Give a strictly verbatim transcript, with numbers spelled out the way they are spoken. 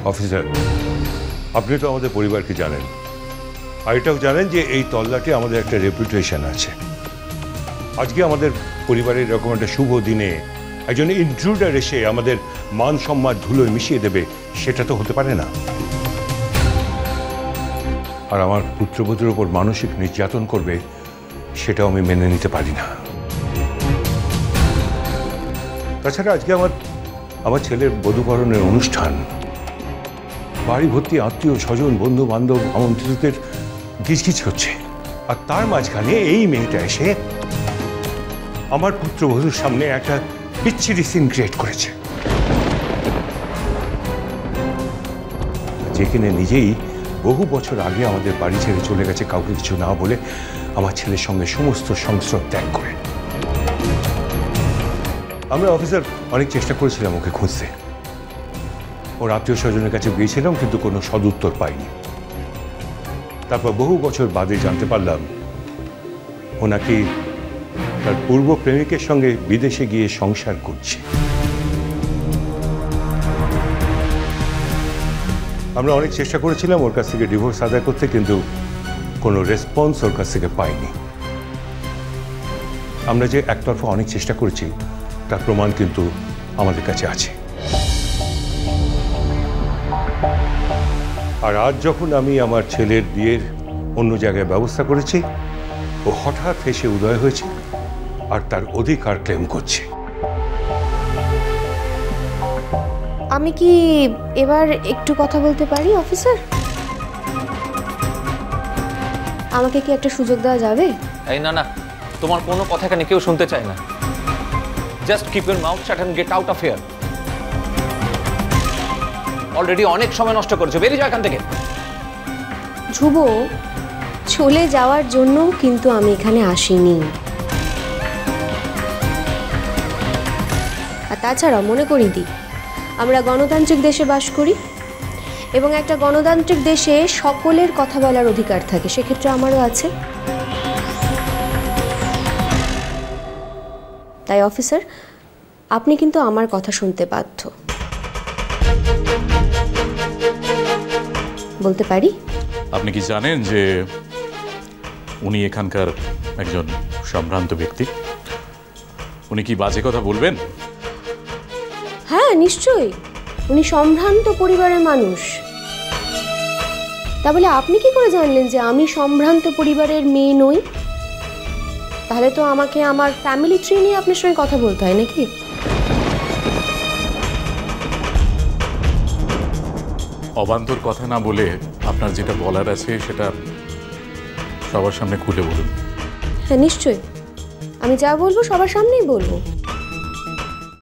Officer, আপনি তো আমাদের পরিবারকে জানেন, আর এটাও জানেন যে এই তল্লাটে আমাদের একটা রেপুটেশন আছে। আজকে আমাদের পরিবারের এরকম একটা শুভ দিনে একজন ইন্ট্রুডার এসে আমাদের মান সম্মান ধুলোয় মিশিয়ে দেবে, সেটা তো হতে পারে না। আর আমার পুত্রবধূর ওপর মানসিক নির্যাতন করবে, সেটাও আমি মেনে নিতে পারি না। তাছাড়া আজকে আমার আমার ছেলের বধূবরণের অনুষ্ঠান, বাড়ি ভর্তি আত্মীয় স্বজন বন্ধু বান্ধব আমন্ত্রিতদের গিজগিজ হচ্ছে, আর তার মাঝখানে এই মেয়েটা এসে আমার পুত্রবধূর সামনে একটা বিচ্ছিরি সিন ক্রিয়েট করেছে, যেখানে নিজেই বহু বছর আগে আমাদের বাড়ি ছেড়ে চলে গেছে কাউকে কিছু না বলে, আমার ছেলের সঙ্গে সমস্ত সংস্রব ত্যাগ করে। আমরা অফিসার অনেক চেষ্টা করেছিলাম ওকে খুঁজতে, ওর আত্মীয় স্বজনের কাছে গিয়েছিলাম, কিন্তু কোনো সদুত্তর পাইনি। তারপর বহু বছর বাদে জানতে পারলাম ও নাকি তার পূর্ব প্রেমিকের সঙ্গে বিদেশে গিয়ে সংসার করছে। আমরা অনেক চেষ্টা করেছিলাম ওর কাছ থেকে ডিভোর্স আদায় করতে, কিন্তু কোনো রেসপন্স ওর কাছ থেকে পাইনি। আমরা যে একতরফা অনেক চেষ্টা করেছি তার প্রমাণ কিন্তু আমাদের কাছে আছে। আর আজ যখন আমি আমার ছেলের বিয়ের অন্য জায়গায় ব্যবস্থা করেছি, ও হঠাৎ এসে উদয় হয়েছে আর তার অধিকার ক্লেম করছে। আমি কি এবার একটু কথা বলতে পারি অফিসার? আমাকে কি একটা সুযোগ দেওয়া যাবে? এই না না, তোমার কোনো কথা এখানে কেউ শুনতে চায় না। Just keep your mouth shut and get out of here. Already অনেক সময় নষ্ট করেছো, বেরিয়ে যাও এখান থেকে। ধ্রুব, চলে যাওয়ার জন্য কিন্তু আমি এখানে আসিনি। আর তাছাড়া মনে করি দি, আমরা গণতান্ত্রিক দেশে বাস করি এবং একটা গণতান্ত্রিক দেশে সকলের কথা বলার অধিকার থাকে, সেক্ষেত্রে আমারও আছে। তাই অফিসার, আপনি কিন্তু আমার কথা শুনতে বাধ্য। বলতে পারি? আপনি কি জানেন যে উনি এখানকার একজন সম্ভ্রান্ত ব্যক্তি? উনি কি বাজে কথা বলবেন? হ্যাঁ নিশ্চয়ই, উনি সম্ভ্রান্ত পরিবারের মানুষ। তা বলে আপনি কি করে জানলেন যে আমি সম্ভ্রান্ত পরিবারের মেয়ে নই? তাহলে তো আমাকে আমার ফ্যামিলি ট্রি নিয়ে আপনার সঙ্গে কথা বলতে হয় নাকি? অবান্তর কথা না বলে আপনার যেটা বলার আছে সেটা সবার সামনে খুলে বলুন। হ্যাঁ নিশ্চয়ই, আমি যা বলবো সবার সামনেই বলবো।